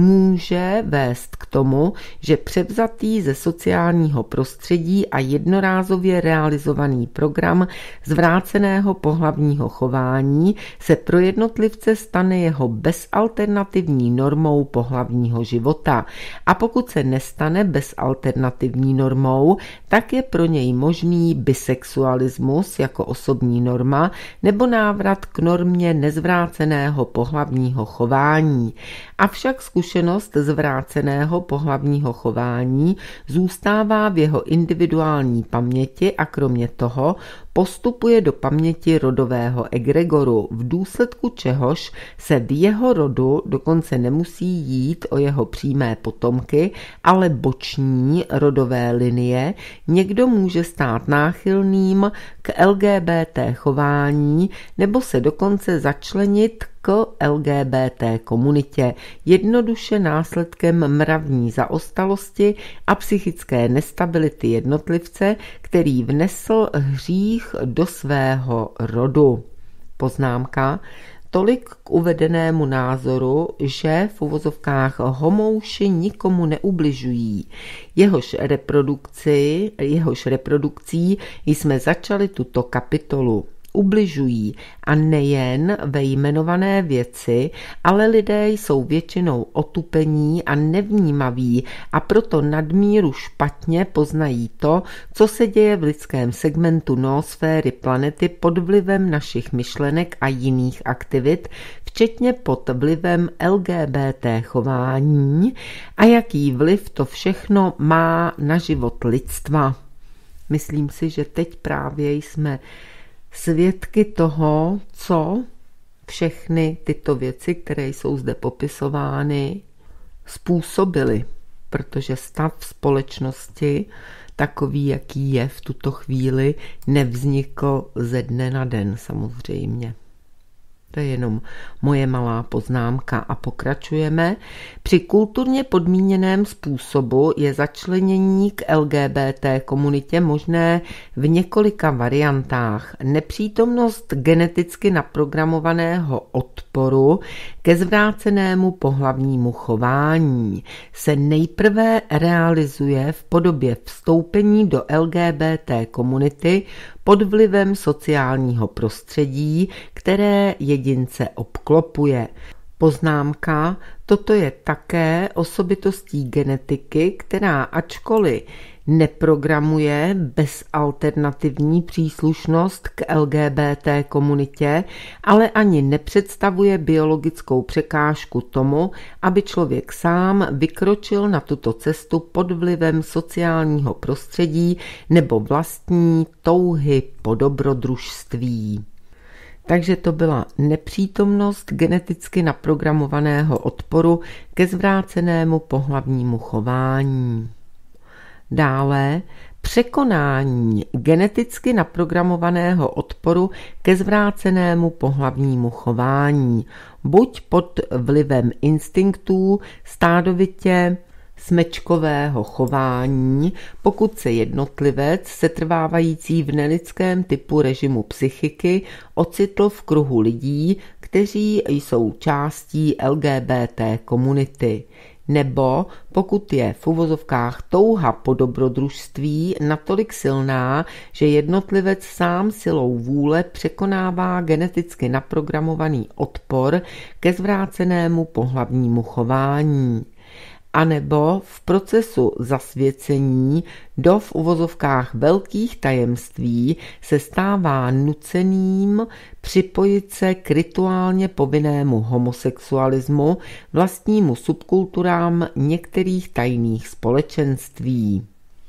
může vést k tomu, že převzatý ze sociálního prostředí a jednorázově realizovaný program zvráceného pohlavního chování se pro jednotlivce stane jeho bezalternativní normou pohlavního života. A pokud se nestane bezalternativní normou, tak je pro něj možný bisexualismus sexualismus jako osobní norma nebo návrat k normě nezvráceného pohlavního chování. Avšak zkušenost zvráceného pohlavního chování zůstává v jeho individuální paměti a kromě toho postupuje do paměti rodového egregoru, v důsledku čehož se v jeho rodu dokonce nemusí jít o jeho přímé potomky, ale boční rodové linie někdo může stát náchylným k L G B T chování nebo se dokonce začlenit k L G B T komunitě, jednoduše následkem mravní zaostalosti a psychické nestability jednotlivce, který vnesl hřích do svého rodu. Poznámka. Tolik k uvedenému názoru, že v uvozovkách homouši nikomu neubližují. Jehož reprodukci, jehož reprodukcí jsme začali tuto kapitolu. Ubližují a nejen ve jmenované věci, ale lidé jsou většinou otupení a nevnímaví a proto nadmíru špatně poznají to, co se děje v lidském segmentu noosféry planety pod vlivem našich myšlenek a jiných aktivit, včetně pod vlivem L G B T chování a jaký vliv to všechno má na život lidstva. Myslím si, že teď právě jsme svědky toho, co všechny tyto věci, které jsou zde popisovány, způsobily, protože stav společnosti takový, jaký je v tuto chvíli, nevznikl ze dne na den samozřejmě. To je jenom moje malá poznámka a pokračujeme. Při kulturně podmíněném způsobu je začlenění k L G B T komunitě možné v několika variantách. Nepřítomnost geneticky naprogramovaného odporu ke zvrácenému pohlavnímu chování se nejprve realizuje v podobě vstoupení do L G B T komunity pod vlivem sociálního prostředí, které jedince obklopuje. Poznámka, toto je také osobitostí genetiky, která ačkoliv neprogramuje bezalternativní příslušnost k L G B T komunitě, ale ani nepředstavuje biologickou překážku tomu, aby člověk sám vykročil na tuto cestu pod vlivem sociálního prostředí nebo vlastní touhy po dobrodružství. Takže to byla nepřítomnost geneticky naprogramovaného odporu ke zvrácenému pohlavnímu chování. Dále překonání geneticky naprogramovaného odporu ke zvrácenému pohlavnímu chování, buď pod vlivem instinktů stádovitě smečkového chování, pokud se jednotlivec setrvávající v nelidském typu režimu psychiky ocitl v kruhu lidí, kteří jsou částí L G B T komunity. Nebo pokud je v uvozovkách touha po dobrodružství natolik silná, že jednotlivec sám silou vůle překonává geneticky naprogramovaný odpor ke zvrácenému pohlavnímu chování. A nebo v procesu zasvěcení do v uvozovkách velkých tajemství se stává nuceným připojit se k rituálně povinnému homosexualismu, vlastnímu subkulturám některých tajných společenství.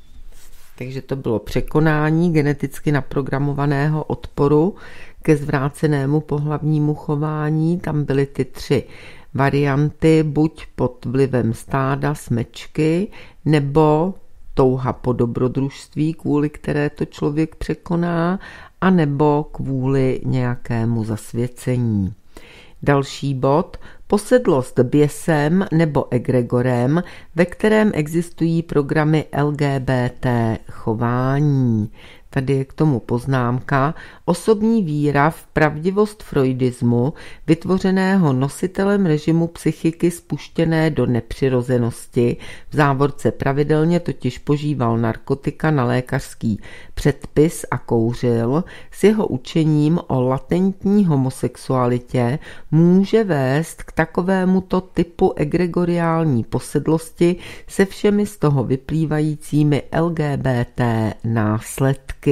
Takže to bylo překonání geneticky naprogramovaného odporu ke zvrácenému pohlavnímu chování. Tam byly ty tři varianty, buď pod vlivem stáda smečky, nebo touha po dobrodružství, kvůli které to člověk překoná, a nebo kvůli nějakému zasvěcení. Další bod, posedlost běsem nebo egregorem, ve kterém existují programy L G B T chování. Tady je k tomu poznámka, osobní víra v pravdivost freudismu, vytvořeného nositelem režimu psychiky spuštěné do nepřirozenosti, v závorce pravidelně totiž požíval narkotika na lékařský předpis a kouřil, s jeho učením o latentní homosexualitě může vést k takovémuto typu egregoriální posedlosti se všemi z toho vyplývajícími L G B T následky.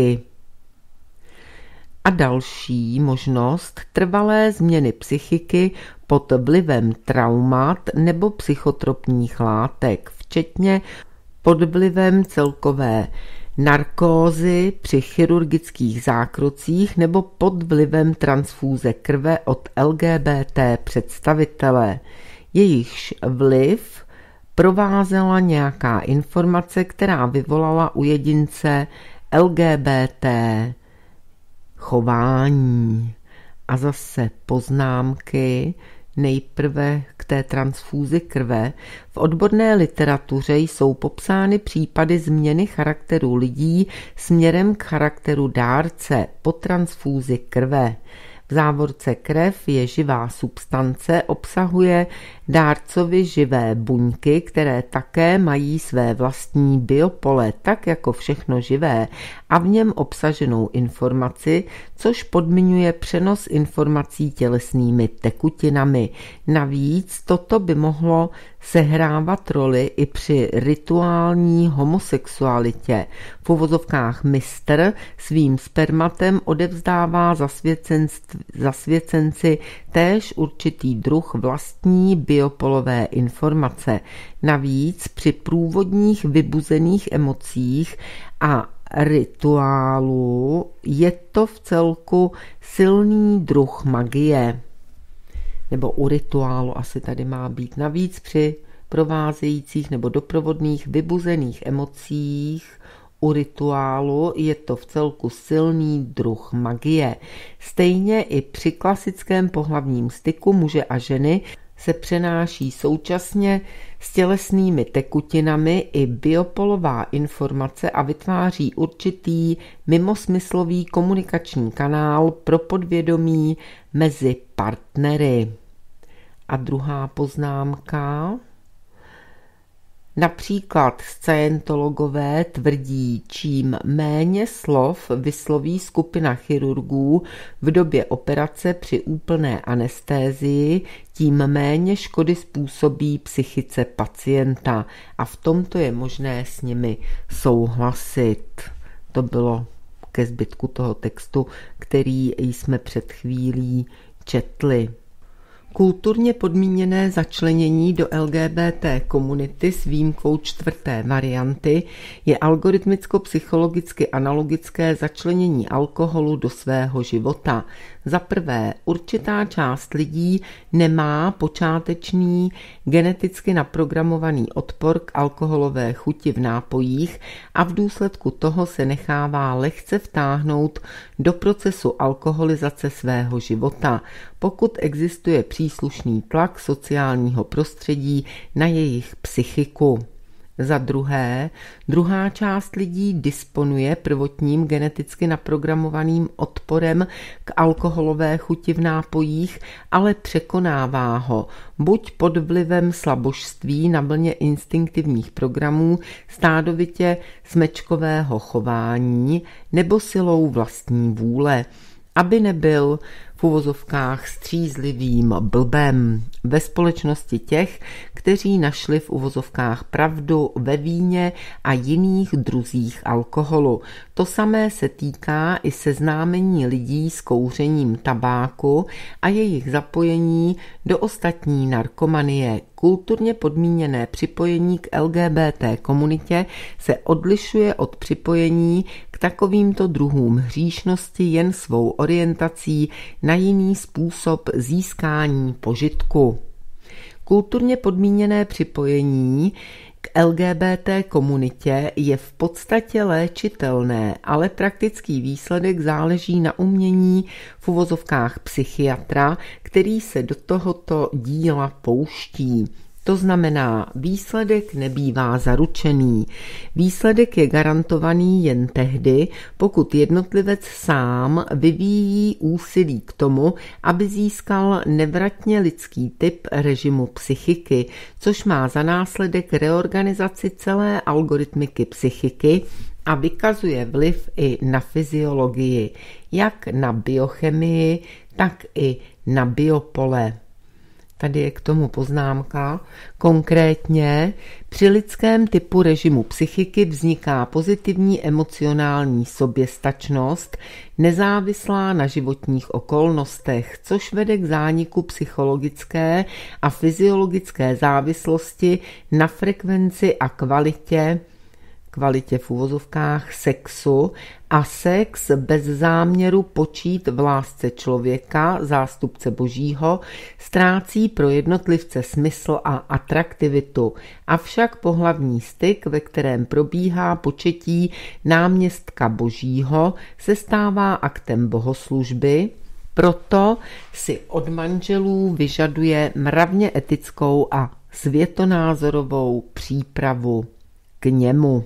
A další možnost, trvalé změny psychiky pod vlivem traumat nebo psychotropních látek, včetně pod vlivem celkové narkózy při chirurgických zákrocích nebo pod vlivem transfúze krve od L G B T představitele. Jejichž vliv provázela nějaká informace, která vyvolala u jedince L G B T chování. A zase poznámky, nejprve k té transfúzi krve. V odborné literatuře jsou popsány případy změny charakteru lidí směrem k charakteru dárce po transfúzi krve. V závorce krev je živá substance, obsahuje dárcovi živé buňky, které také mají své vlastní biopole, tak jako všechno živé, a v něm obsaženou informaci, což podmiňuje přenos informací tělesnými tekutinami. Navíc toto by mohlo sehrávat roli i při rituální homosexualitě. V uvozovkách mistr svým spermatem odevzdává zasvěcenci též určitý druh vlastní biopolové informace. Navíc při průvodních vybuzených emocích a rituálu je to v celku silný druh magie. Nebo u rituálu asi tady má být. Navíc při provázejících nebo doprovodných vybuzených emocích U rituálu je to vcelku silný druh magie. Stejně i při klasickém pohlavním styku muže a ženy se přenáší současně s tělesnými tekutinami i biopolová informace a vytváří určitý mimosmyslový komunikační kanál pro podvědomí mezi partnery. A druhá poznámka. Například scientologové tvrdí, čím méně slov vysloví skupina chirurgů v době operace při úplné anestézii, tím méně škody způsobí psychice pacienta a v tomto je možné s nimi souhlasit. To bylo ke zbytku toho textu, který jsme před chvílí četli. Kulturně podmíněné začlenění do L G B T komunity s výjimkou čtvrté varianty je algoritmicko-psychologicky analogické začlenění alkoholu do svého života. Za prvé, určitá část lidí nemá počátečný geneticky naprogramovaný odpor k alkoholové chuti v nápojích a v důsledku toho se nechává lehce vtáhnout do procesu alkoholizace svého života, pokud existuje příslušný tlak sociálního prostředí na jejich psychiku. Za druhé, druhá část lidí disponuje prvotním geneticky naprogramovaným odporem k alkoholové chuti v nápojích, ale překonává ho buď pod vlivem slabožství na vlně instinktivních programů stádovitě smečkového chování nebo silou vlastní vůle, aby nebyl v uvozovkách střízlivým blbem ve společnosti těch, kteří našli v uvozovkách pravdu ve víně a jiných druzích alkoholu. To samé se týká i seznámení lidí s kouřením tabáku a jejich zapojení do ostatní narkomanie. Kulturně podmíněné připojení k L G B T komunitě se odlišuje od připojení k takovýmto druhům hříšnosti jen svou orientací na jiný způsob získání požitku. Kulturně podmíněné připojení k L G B T komunitě je v podstatě léčitelné, ale praktický výsledek záleží na umění v uvozovkách psychiatra, který se do tohoto díla pouští. To znamená, výsledek nebývá zaručený. Výsledek je garantovaný jen tehdy, pokud jednotlivec sám vyvíjí úsilí k tomu, aby získal nevratně lidský typ režimu psychiky, což má za následek reorganizaci celé algoritmiky psychiky a vykazuje vliv i na fyziologii, jak na biochemii, tak i na biopole. Tady je k tomu poznámka. Konkrétně při lidském typu režimu psychiky vzniká pozitivní emocionální soběstačnost, nezávislá na životních okolnostech, což vede k zániku psychologické a fyziologické závislosti na frekvenci a kvalitě kvalitě v uvozovkách sexu a sex bez záměru počít v lásce člověka, zástupce božího, ztrácí pro jednotlivce smysl a atraktivitu. Avšak pohlavní styk, ve kterém probíhá početí náměstka božího, se stává aktem bohoslužby, proto si od manželů vyžaduje mravně etickou a světonázorovou přípravu k němu.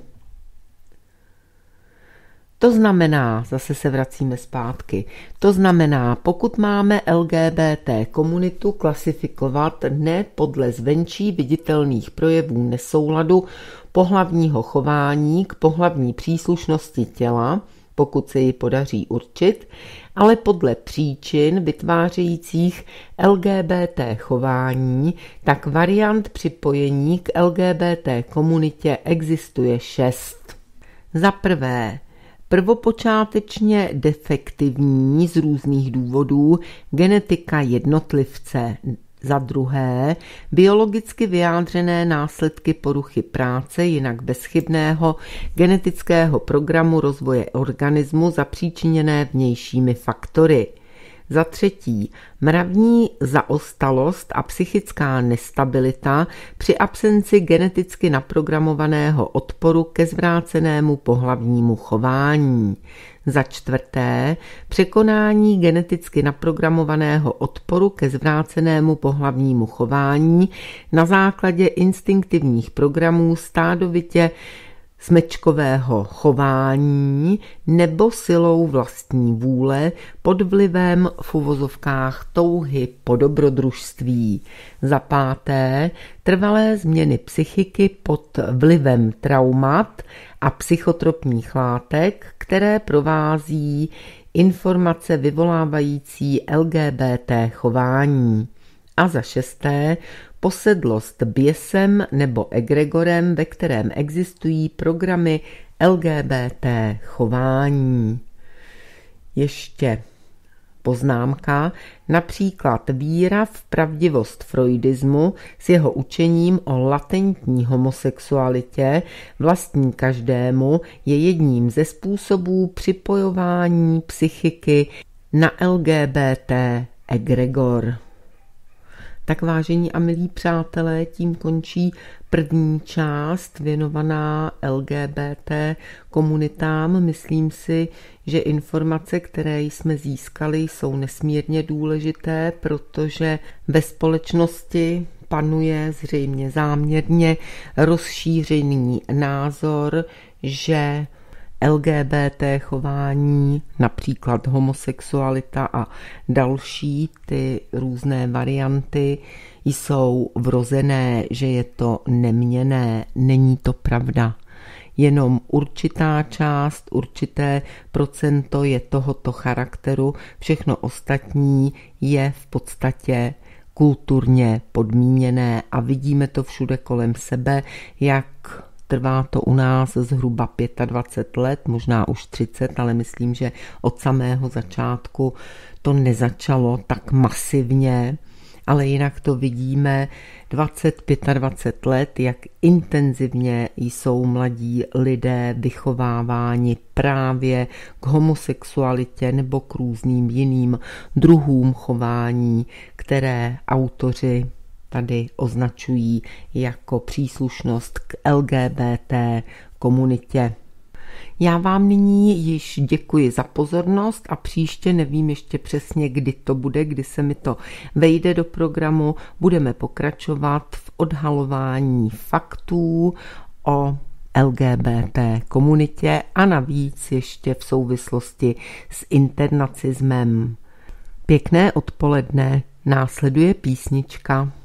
To znamená, zase se vracíme zpátky, to znamená, pokud máme L G B T komunitu klasifikovat ne podle zvenčí viditelných projevů nesouladu pohlavního chování k pohlavní příslušnosti těla, pokud se ji podaří určit, ale podle příčin vytvářejících L G B T chování, tak variant připojení k L G B T komunitě existuje šest. Za prvé, prvopočátečně defektivní z různých důvodů genetika jednotlivce. Za druhé, biologicky vyjádřené následky poruchy práce jinak bezchybného genetického programu rozvoje organismu zapříčiněné vnějšími faktory. Za třetí, mravní zaostalost a psychická nestabilita při absenci geneticky naprogramovaného odporu ke zvrácenému pohlavnímu chování. Za čtvrté, překonání geneticky naprogramovaného odporu ke zvrácenému pohlavnímu chování na základě instinktivních programů stádovitě smečkového chování nebo silou vlastní vůle pod vlivem v uvozovkách touhy po dobrodružství. Za páté, trvalé změny psychiky pod vlivem traumat a psychotropních látek, které provází informace vyvolávající L G B T chování. A za šesté, posedlost běsem nebo egregorem, ve kterém existují programy L G B T chování. Ještě poznámka, například víra v pravdivost freudismu s jeho učením o latentní homosexualitě vlastní každému je jedním ze způsobů připojování psychiky na L G B T egregor. Tak vážení a milí přátelé, tím končí první část věnovaná L G B T komunitám. Myslím si, že informace, které jsme získali, jsou nesmírně důležité, protože ve společnosti panuje zřejmě záměrně rozšířený názor, že L G B T chování, například homosexualita a další ty různé varianty jsou vrozené, že je to neměnné. Není to pravda. Jenom určitá část, určité procento je tohoto charakteru, všechno ostatní je v podstatě kulturně podmíněné a vidíme to všude kolem sebe, jak trvá to u nás zhruba dvacet pět let, možná už třicet, ale myslím, že od samého začátku to nezačalo tak masivně, ale jinak to vidíme dvacet, dvacet pět let, jak intenzivně jsou mladí lidé vychováváni právě k homosexualitě nebo k různým jiným druhům chování, které autoři tady označují jako příslušnost k L G B T komunitě. Já vám nyní již děkuji za pozornost a příště, nevím ještě přesně, kdy to bude, kdy se mi to vejde do programu, budeme pokračovat v odhalování faktů o L G B T komunitě a navíc ještě v souvislosti s internacismem. Pěkné odpoledne, následuje písnička.